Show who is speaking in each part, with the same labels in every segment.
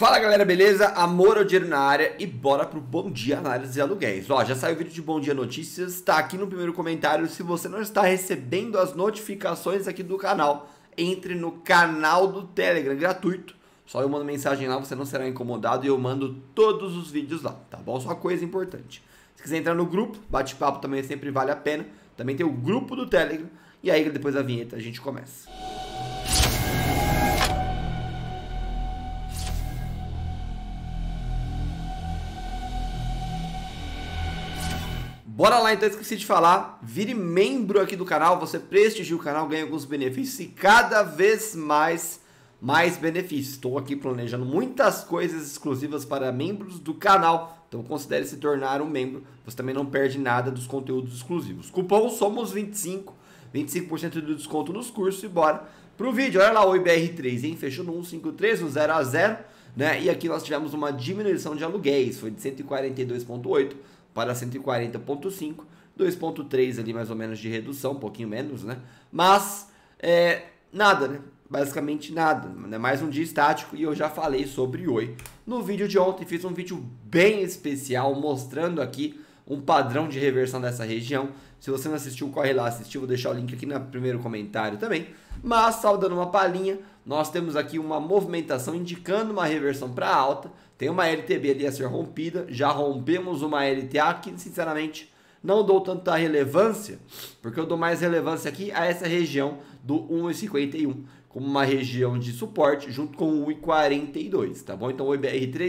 Speaker 1: Fala galera, beleza? Amor ao dinheiro na área e bora pro Bom Dia Análise de Aluguéis. Ó, já saiu o vídeo de Bom Dia Notícias, tá aqui no primeiro comentário. Se você não está recebendo as notificações aqui do canal, entre no canal do Telegram gratuito. Só eu mando mensagem lá, você não será incomodado e eu mando todos os vídeos lá, tá bom? Só coisa importante. Se quiser entrar no grupo, bate-papo também sempre vale a pena. Também tem o grupo do Telegram e aí depois da vinheta a gente começa. Bora lá então, esqueci de falar, vire membro aqui do canal, você prestigia o canal, ganha alguns benefícios e cada vez mais benefícios. Estou aqui planejando muitas coisas exclusivas para membros do canal, então considere se tornar um membro, você também não perde nada dos conteúdos exclusivos. Cupom SOMOS25, 25% de desconto nos cursos e bora pro vídeo. Olha lá o IBR3, hein? Fechou no 153, no 0 a 0, né? E aqui nós tivemos uma diminuição de aluguéis, foi de 142,8 para 140,5, 2,3 ali mais ou menos de redução, um pouquinho menos, né? Mas, nada, né? Basicamente nada, né? Mais um dia estático e eu já falei sobre Oi. No vídeo de ontem fiz um vídeo bem especial mostrando aqui um padrão de reversão dessa região. Se você não assistiu, corre lá assistir, vou deixar o link aqui no primeiro comentário também. Mas, só dando uma palhinha, nós temos aqui uma movimentação indicando uma reversão para alta. Tem uma LTB ali a ser rompida, já rompemos uma LTA que, sinceramente, não dou tanta relevância, porque eu dou mais relevância aqui a essa região do 1,51, como uma região de suporte, junto com o 1,42, tá bom? Então, o IBR3,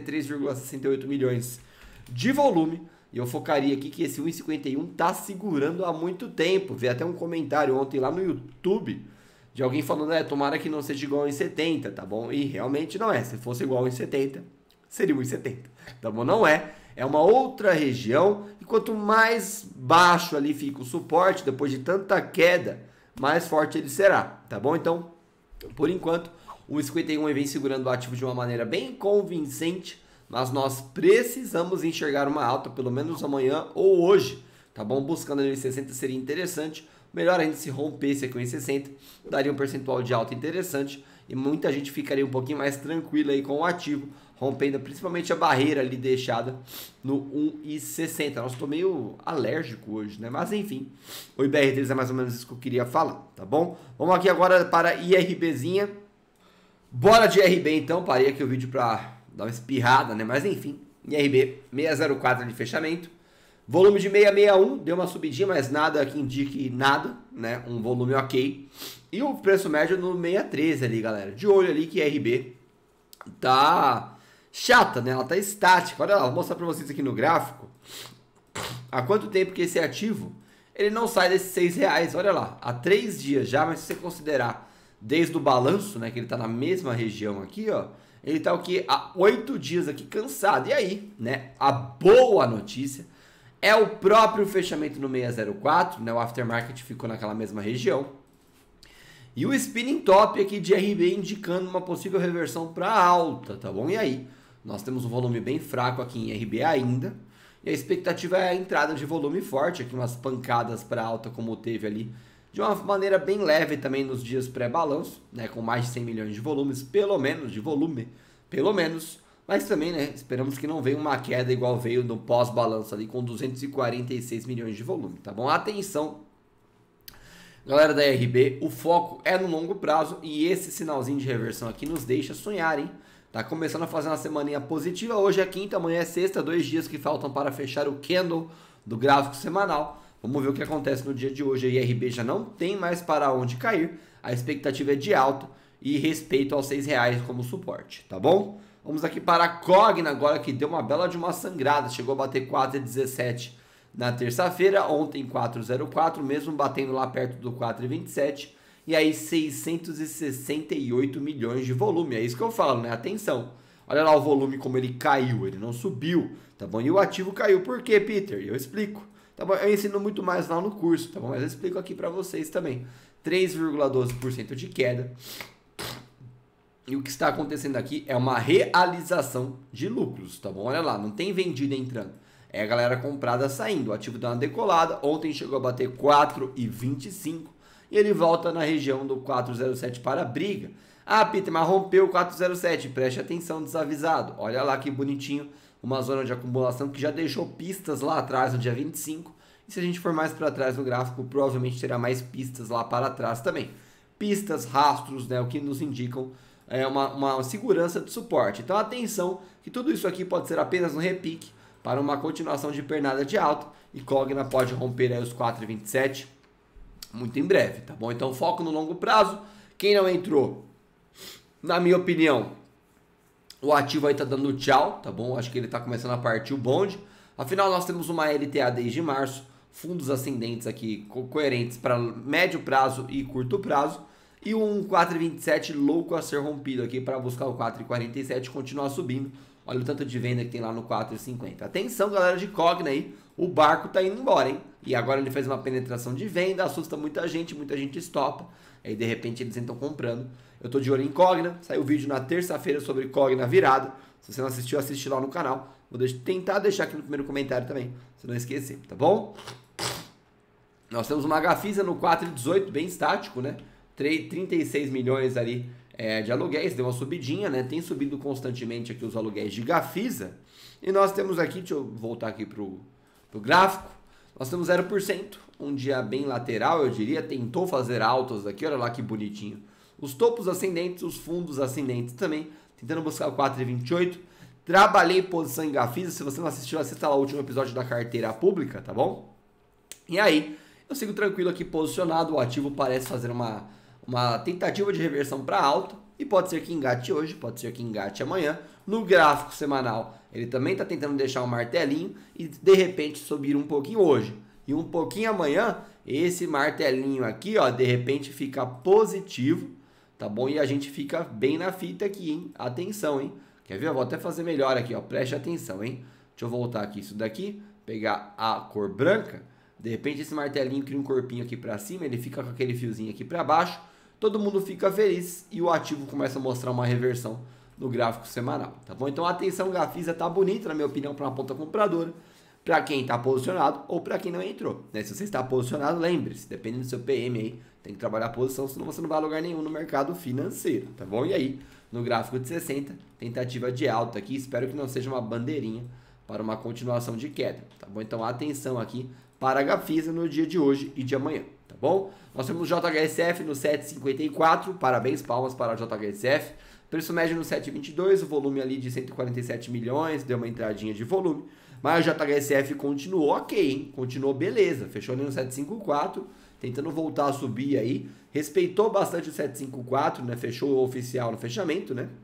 Speaker 1: 63,68 milhões de volume, e eu focaria aqui que esse 1,51 tá segurando há muito tempo. Vi até um comentário ontem lá no YouTube, de alguém falando, tomara que não seja igual em 70, tá bom? E realmente não é, se fosse igual em 70, seria 1,70, tá bom? Não é, é uma outra região, e quanto mais baixo ali fica o suporte, depois de tanta queda, mais forte ele será, tá bom? Então, por enquanto, o 1,51 vem segurando o ativo de uma maneira bem convincente, mas nós precisamos enxergar uma alta, pelo menos amanhã ou hoje, tá bom? Buscando ali 60 seria interessante. Melhor ainda se rompesse aqui o 1,60, daria um percentual de alta interessante e muita gente ficaria um pouquinho mais tranquila aí com o ativo, rompendo principalmente a barreira ali deixada no 1,60. Nossa, estou meio alérgico hoje, né? Mas enfim, o IBR3 é mais ou menos isso que eu queria falar, tá bom? Vamos aqui agora para IRBzinha. Bora de IRB então, parei aqui o vídeo para dar uma espirrada, né? Mas enfim, IRB 604 de fechamento. Volume de 661, deu uma subidinha, mas nada que indique nada, né? Um volume ok. E o preço médio no 613 ali, galera. De olho ali que a RB tá chata, né? Ela tá estática. Olha lá, vou mostrar pra vocês aqui no gráfico. Há quanto tempo que esse ativo, ele não sai desses R$6. Olha lá, há 3 dias já, mas se você considerar desde o balanço, né? Que ele tá na mesma região aqui, ó. Ele tá o que? Há 8 dias aqui cansado. E aí, né? A boa notícia é o próprio fechamento no 604, né? O aftermarket ficou naquela mesma região. E o spinning top aqui de RB indicando uma possível reversão para alta, tá bom? E aí, nós temos um volume bem fraco aqui em RB ainda. E a expectativa é a entrada de volume forte, aqui umas pancadas para alta como teve ali, de uma maneira bem leve também nos dias pré-balanço, né? Com mais de 100 milhões de volumes, pelo menos, de volume, pelo menos. Mas também, né, esperamos que não venha uma queda igual veio no pós-balanço ali com 246 milhões de volume, tá bom? Atenção, galera da RB, o foco é no longo prazo e esse sinalzinho de reversão aqui nos deixa sonhar, hein? Tá começando a fazer uma semaninha positiva, hoje é quinta, amanhã é sexta, 2 dias que faltam para fechar o candle do gráfico semanal. Vamos ver o que acontece no dia de hoje, a IRB já não tem mais para onde cair, a expectativa é de alta e respeito aos R$6 como suporte, tá bom? Vamos aqui para a Cogna agora, que deu uma bela de uma sangrada. Chegou a bater 4,17 na terça-feira. Ontem 4,04, mesmo batendo lá perto do 4,27. E aí 668 milhões de volume. É isso que eu falo, né? Atenção. Olha lá o volume como ele caiu. Ele não subiu, tá bom? E o ativo caiu. Por quê, Peter? Eu explico. Tá bom? Eu ensino muito mais lá no curso, tá bom? Mas eu explico aqui para vocês também. 3,12% de queda. E o que está acontecendo aqui é uma realização de lucros, tá bom? Olha lá, não tem vendida entrando. É a galera comprada saindo. O ativo dá uma decolada. Ontem chegou a bater 4,25 e ele volta na região do 4,07 para a briga. Ah, Peter, mas rompeu o 407, preste atenção, desavisado. Olha lá que bonitinho, uma zona de acumulação que já deixou pistas lá atrás no dia 25. E se a gente for mais para trás no gráfico, provavelmente terá mais pistas lá para trás também. Pistas, rastros, né, o que nos indicam uma segurança de suporte. Então atenção que tudo isso aqui pode ser apenas um repique para uma continuação de pernada de alta e Cogna pode romper aí os 4,27 muito em breve, tá bom? Então foco no longo prazo. Quem não entrou, na minha opinião, o ativo aí tá dando tchau, tá bom? Acho que ele tá começando a partir o bonde. Afinal, nós temos uma LTA desde março, fundos ascendentes aqui coerentes para médio prazo e curto prazo, e um 4,27 louco a ser rompido aqui para buscar o 4,47 e continuar subindo. Olha o tanto de venda que tem lá no 4,50. Atenção, galera de Cogna aí, o barco tá indo embora, hein? E agora ele fez uma penetração de venda, assusta muita gente estopa. Aí de repente eles entram comprando. Eu tô de olho em Cogna, saiu vídeo na terça-feira sobre Cogna virada. Se você não assistiu, assiste lá no canal. Vou tentar deixar aqui no primeiro comentário também, se não esquecer, tá bom? Nós temos uma Gafisa no 4,18, bem estático, né? 36 milhões ali de aluguéis, deu uma subidinha, né? Tem subido constantemente aqui os aluguéis de Gafisa. E nós temos aqui, deixa eu voltar aqui pro gráfico, nós temos 0%, um dia bem lateral, eu diria, tentou fazer altos aqui, olha lá que bonitinho. Os topos ascendentes, os fundos ascendentes também, tentando buscar o 4,28. Trabalhei posição em Gafisa, se você não assistiu, assista lá o último episódio da carteira pública, tá bom? E aí, eu sigo tranquilo aqui posicionado, o ativo parece fazer uma tentativa de reversão para alta, e pode ser que engate hoje, pode ser que engate amanhã. No gráfico semanal, ele também está tentando deixar um martelinho e de repente subir um pouquinho hoje. E um pouquinho amanhã, esse martelinho aqui, ó, de repente fica positivo, tá bom? E a gente fica bem na fita aqui, hein? Atenção, hein? Quer ver? Eu vou até fazer melhor aqui, ó. Preste atenção, hein? Deixa eu voltar aqui isso daqui, pegar a cor branca. De repente esse martelinho cria um corpinho aqui para cima, ele fica com aquele fiozinho aqui para baixo. Todo mundo fica feliz e o ativo começa a mostrar uma reversão no gráfico semanal, tá bom? Então atenção, Gafisa tá bonita, na minha opinião, para uma ponta compradora, para quem está posicionado ou para quem não entrou, né? Se você está posicionado, lembre-se, dependendo do seu PM aí, tem que trabalhar a posição, senão você não vai a lugar nenhum no mercado financeiro, tá bom? E aí, no gráfico de 60, tentativa de alta aqui, espero que não seja uma bandeirinha para uma continuação de queda, tá bom? Então atenção aqui para a Gafisa no dia de hoje e de amanhã, tá bom? Nós temos o JHSF no 7,54, parabéns, palmas para o JHSF. Preço médio no 7,22, o volume ali de 147 milhões, deu uma entradinha de volume. Mas o JHSF continuou ok, hein? Continuou beleza, fechou ali no 7,54, tentando voltar a subir aí. Respeitou bastante o 7,54, né? Fechou o oficial no fechamento, né?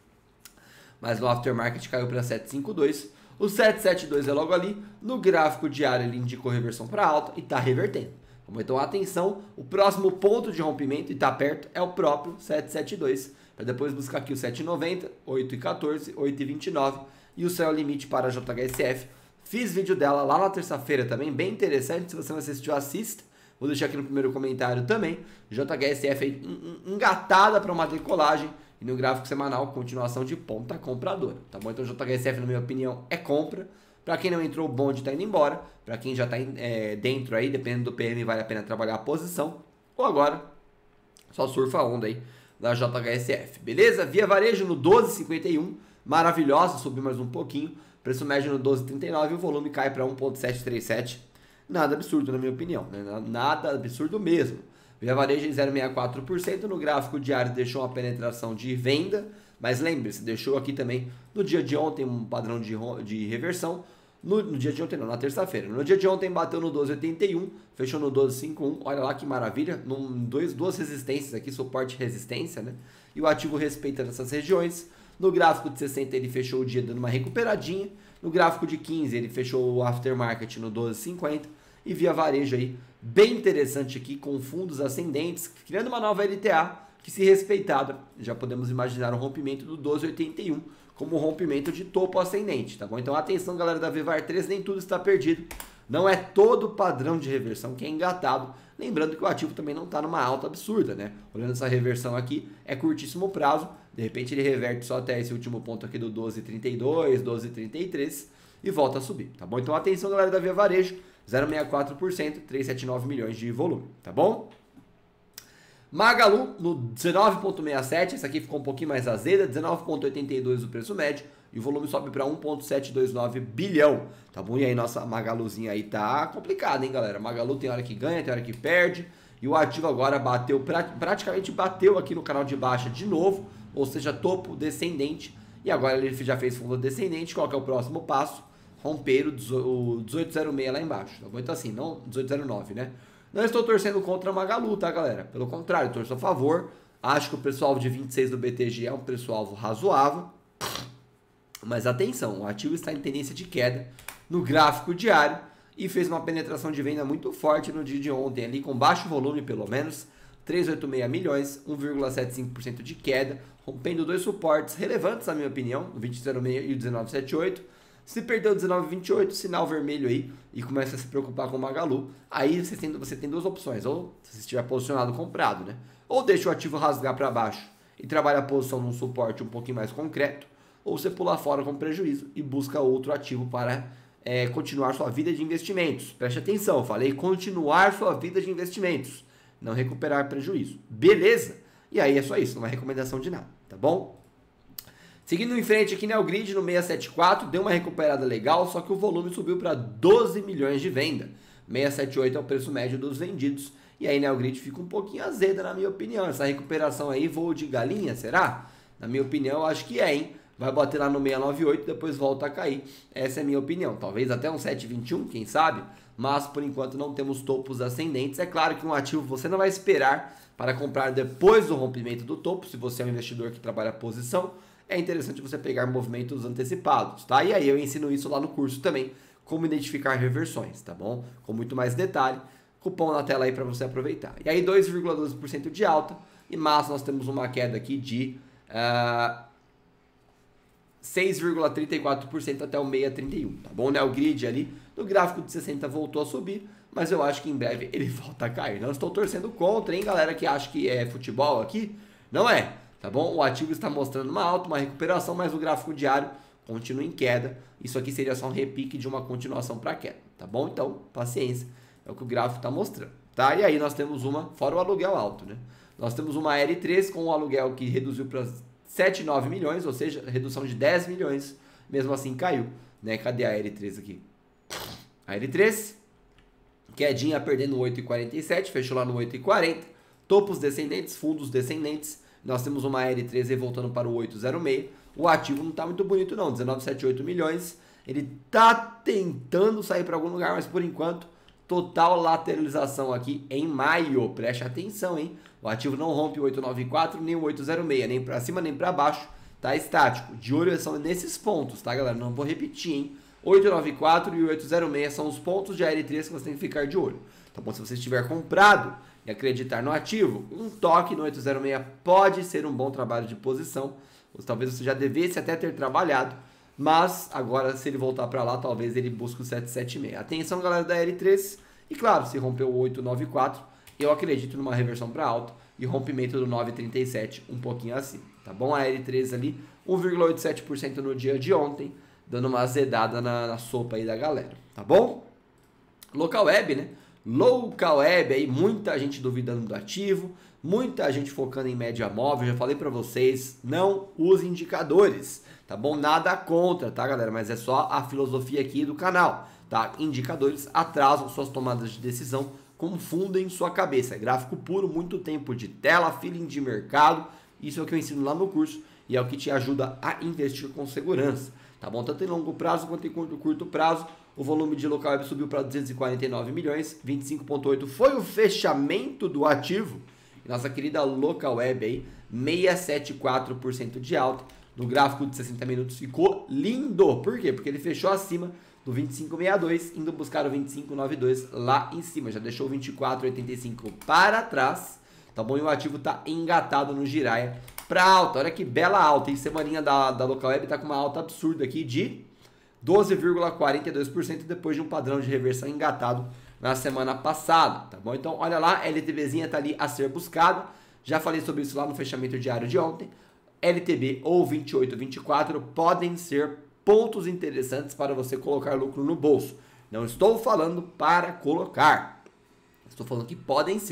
Speaker 1: Mas no aftermarket caiu para 7,52. O 7,72 é logo ali. No gráfico diário ele indicou reversão para alta e está revertendo. Então atenção, o próximo ponto de rompimento, e está perto, é o próprio 7,72. Para depois buscar aqui o 7,90, 8,14, 8,29 e o céu limite para a JHSF. Fiz vídeo dela lá na terça-feira também, bem interessante. Se você não assistiu, assista. Vou deixar aqui no primeiro comentário também. JHSF engatada para uma decolagem. E no gráfico semanal, continuação de ponta compradora. Tá bom? Então JHSF, na minha opinião, é compra. Para quem não entrou, o bonde está indo embora. Para quem já está dentro aí, dependendo do PM, vale a pena trabalhar a posição. Ou agora, só surfa a onda aí da JHSF. Beleza? Via Varejo no 12,51. Maravilhosa, subiu mais um pouquinho. Preço médio no 12,39 e o volume cai para 1,737. Nada absurdo, na minha opinião, né? Nada absurdo mesmo. Via Varejo em 0,64%. No gráfico diário deixou uma penetração de venda. Mas lembre-se, deixou aqui também no dia de ontem um padrão de reversão. No dia de ontem não, na terça-feira. No dia de ontem bateu no 12,81, fechou no 12,51. Olha lá que maravilha. Duas resistências aqui, suporte e resistência, né? E o ativo respeita essas regiões. No gráfico de 60 ele fechou o dia dando uma recuperadinha. No gráfico de 15 ele fechou o aftermarket no 12,50. E via varejo aí, bem interessante aqui, com fundos ascendentes, criando uma nova LTA, que se respeitada, já podemos imaginar um rompimento do 12,81 como um rompimento de topo ascendente, tá bom? Então atenção, galera da Vivar 3, nem tudo está perdido. Não é todo padrão de reversão que é engatado. Lembrando que o ativo também não está numa alta absurda, né? Olhando essa reversão aqui, é curtíssimo prazo. De repente ele reverte só até esse último ponto aqui do 12,32, 12,33 e volta a subir, tá bom? Então atenção, galera da Via Varejo, 0,64%, 379 milhões de volume, tá bom? Magalu no 19,67, essa aqui ficou um pouquinho mais azeda, 19,82 o preço médio, e o volume sobe para 1,729 bilhão, tá bom? E aí nossa Magaluzinha aí tá complicada, hein, galera? Magalu tem hora que ganha, tem hora que perde, e o ativo agora bateu, praticamente bateu aqui no canal de baixa de novo, ou seja, topo descendente, e agora ele já fez fundo descendente. Qual que é o próximo passo? Romper o 1806 lá embaixo, tá bom? Então assim, não 1809, né? Não estou torcendo contra a Magalu, tá, galera? Pelo contrário, torço a favor. Acho que o preço-alvo de 26 do BTG é um preço-alvo razoável. Mas atenção, o ativo está em tendência de queda no gráfico diário e fez uma penetração de venda muito forte no dia de ontem, ali com baixo volume pelo menos, 386 milhões, 1,75% de queda, rompendo dois suportes relevantes, na minha opinião, o 20,06 e o 19,78. Se perdeu o 19,28, sinal vermelho aí, e começa a se preocupar com o Magalu, aí você tem duas opções, ou se estiver posicionado comprado, né? Ou deixa o ativo rasgar para baixo e trabalha a posição num suporte um pouquinho mais concreto, ou você pula fora com prejuízo e busca outro ativo para continuar sua vida de investimentos. Preste atenção, eu falei continuar sua vida de investimentos, não recuperar prejuízo. Beleza? E aí é só isso, não é recomendação de nada, tá bom? Seguindo em frente aqui, Neogrid no 674, deu uma recuperada legal, só que o volume subiu para 12 milhões de venda. 678 é o preço médio dos vendidos. E aí Neogrid fica um pouquinho azeda, na minha opinião. Essa recuperação aí, voo de galinha, será? Na minha opinião, eu acho que é, hein? Vai bater lá no 698, depois volta a cair. Essa é a minha opinião. Talvez até um 721, quem sabe? Mas, por enquanto, não temos topos ascendentes. É claro que um ativo você não vai esperar para comprar depois do rompimento do topo, se você é um investidor que trabalha a posição. É interessante você pegar movimentos antecipados, tá? E aí eu ensino isso lá no curso também, como identificar reversões, tá bom? Com muito mais detalhe, cupom na tela aí para você aproveitar. E aí 2,12% de alta, e mas nós temos uma queda aqui de 6,34% até o 6,31, tá bom? O grid ali, no gráfico de 60 voltou a subir, mas eu acho que em breve ele volta a cair. Não estou torcendo contra, hein, galera que acha que é futebol aqui? Não é. Tá bom? O ativo está mostrando uma alta, uma recuperação, mas o gráfico diário continua em queda. Isso aqui seria só um repique de uma continuação para queda, tá bom? Então, paciência, é o que o gráfico está mostrando, tá? E aí nós temos uma, fora o aluguel alto, né? Nós temos uma L3 com o aluguel que reduziu para 7,9 milhões, ou seja, redução de 10 milhões, mesmo assim caiu, né? Cadê a L3 aqui? A L3, quedinha perdendo 8,47, fechou lá no 8,40, topos descendentes, fundos descendentes. Nós temos uma L13 voltando para o 806. O ativo não está muito bonito não, 19,78 milhões. Ele está tentando sair para algum lugar, mas por enquanto, total lateralização aqui em maio. Preste atenção, hein? O ativo não rompe o 894 nem o 806, nem para cima nem para baixo. Tá estático. De olho são nesses pontos, tá, galera? Não vou repetir, hein? 894 e o 806 são os pontos de L3 que você tem que ficar de olho. Tá bom? Se você estiver comprado e acreditar no ativo, um toque no 806 pode ser um bom trabalho de posição. Ou talvez você já devesse até ter trabalhado, mas agora se ele voltar para lá, talvez ele busque o 776. Atenção, galera da L3. E claro, se rompeu o 894, eu acredito numa reversão para alta e rompimento do 937 um pouquinho acima. Tá bom? A L3 ali, 1,87% no dia de ontem, dando uma azedada na sopa aí da galera. Tá bom? Local Web, né? Local Web, aí muita gente duvidando do ativo, muita gente focando em média móvel. Já falei para vocês, não use indicadores, tá bom? Nada contra, tá, galera? Mas é só a filosofia aqui do canal, tá? Indicadores atrasam suas tomadas de decisão, confundem sua cabeça. É gráfico puro, muito tempo de tela, feeling de mercado. Isso é o que eu ensino lá no curso e é o que te ajuda a investir com segurança, tá bom? Tanto em longo prazo quanto em curto prazo. O volume de Local Web subiu para 249 milhões, 25,8 foi o fechamento do ativo. E nossa querida Local Web aí, 674% de alta. No gráfico de 60 minutos ficou lindo. Por quê? Porque ele fechou acima do 25,62, indo buscar o 25,92 lá em cima. Já deixou o 24,85 para trás, tá bom? E o ativo tá engatado no giraia para alta. Olha que bela alta. E semaninha da Local Web tá com uma alta absurda aqui de 12,42% depois de um padrão de reversão engatado na semana passada, tá bom? Então, olha lá, a LTBzinha tá ali a ser buscada. Já falei sobre isso lá no fechamento diário de ontem. LTB ou 28, 24 podem ser pontos interessantes para você colocar lucro no bolso. Não estou falando para colocar. Estou falando que podem ser.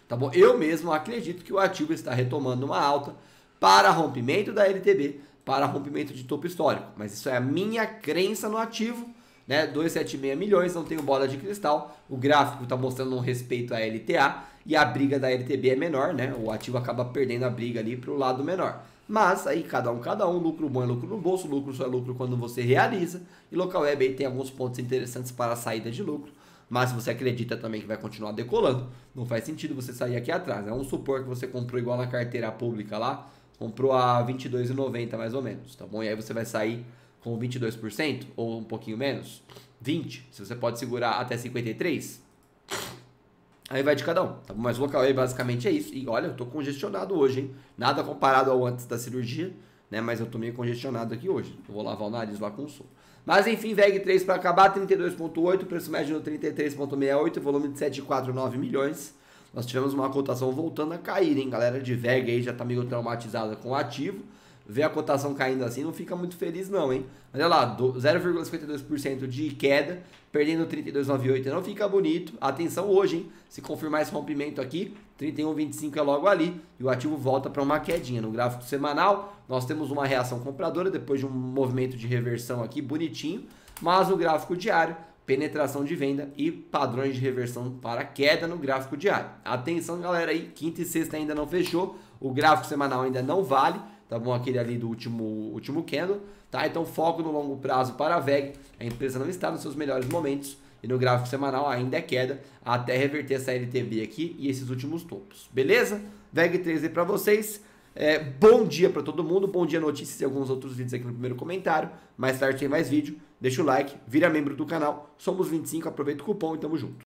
Speaker 1: tá bom? Eu mesmo acredito que o ativo está retomando uma alta para rompimento da LTB, para rompimento de topo histórico, mas isso é a minha crença no ativo, né? 276 milhões, não tenho bola de cristal, o gráfico está mostrando um respeito à LTA e a briga da LTB é menor, né? O ativo acaba perdendo a briga ali para o lado menor. Mas aí cada um, lucro bom é lucro no bolso, lucro só é lucro quando você realiza, e local web aí tem alguns pontos interessantes para a saída de lucro, mas se você acredita também que vai continuar decolando, não faz sentido você sair aqui atrás. É um supor que você comprou igual na carteira pública lá, comprou a R$ 22,90 mais ou menos, tá bom? E aí você vai sair com 22% ou um pouquinho menos, 20%, se você pode segurar até 53%, aí vai de cada um, tá bom? Mas o local aí basicamente é isso. E olha, eu tô congestionado hoje, hein? Nada comparado ao antes da cirurgia, né? Mas eu tô meio congestionado aqui hoje. Eu vou lavar o nariz lá com o som. Mas enfim, VEG 3 para acabar, 32,8, preço médio no 33,68, volume de 7,49 milhões. Nós tivemos uma cotação voltando a cair, hein? Galera de VEG aí já tá meio traumatizada com o ativo. Ver a cotação caindo assim não fica muito feliz não, hein? Olha lá, 0,52% de queda, perdendo 32,98 não fica bonito. Atenção hoje, hein? Se confirmar esse rompimento aqui, 31,25 é logo ali e o ativo volta para uma quedinha. No gráfico semanal, nós temos uma reação compradora depois de um movimento de reversão aqui bonitinho, mas no gráfico diário, penetração de venda e padrões de reversão para queda no gráfico diário. Atenção, galera aí, quinta e sexta ainda não fechou, o gráfico semanal ainda não vale, tá bom? Aquele ali do último candle, tá? Então foco no longo prazo para a VEG, a empresa não está nos seus melhores momentos e no gráfico semanal ainda é queda até reverter essa LTB aqui e esses últimos topos, beleza? VEG 3 aí para vocês, bom dia para todo mundo, bom dia notícias e alguns outros vídeos aqui no primeiro comentário, mais tarde tem mais vídeo, deixa o like, vira membro do canal, somos 25, aproveita o cupom e tamo junto.